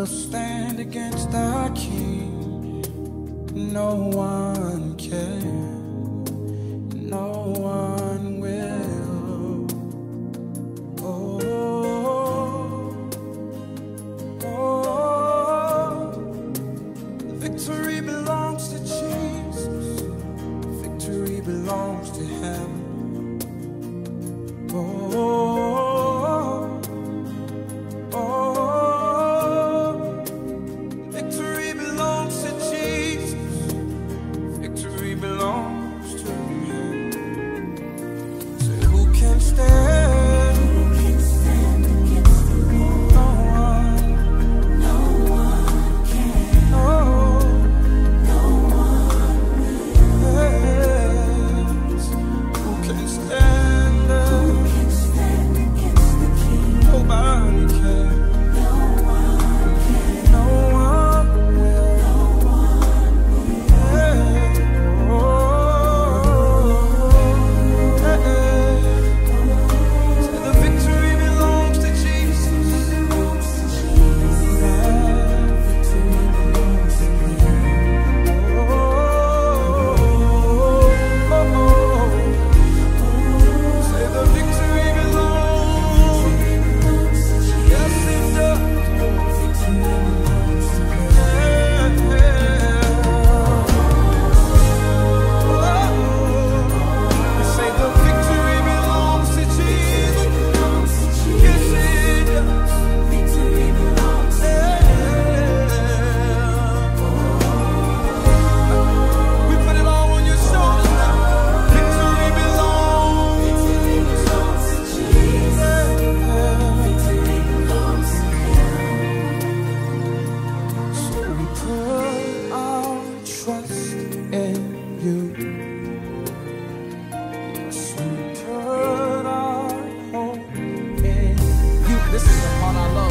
will stand against the King. No one can, no one will. Oh, oh, victory belongs to Jesus. Victory belongs to Him. Oh, oh, victory belongs to Jesus. Victory belongs to Him. So who can stand? Who can stand against the Lord? No one. No one can. No, no one will. Yes. Who can stand? Who can stand against the King? Nobody can. No one can. No one will. No one will. Hey. Oh, hey, hey. So the victory belongs to Jesus. Belongs to Jesus. Victory belongs to Him. Oh, oh, oh. Say the victory belongs. Yes, it does. Victory belongs to Him. You say the victory belongs to Jesus. Yes, it does. Victory belongs to Him. We put it all on your shoulders now. Victory belongs. Victory belongs to Jesus. Victory belongs to Him. So we put our trust in You. Yes, we put our hope in You. This is the part I love.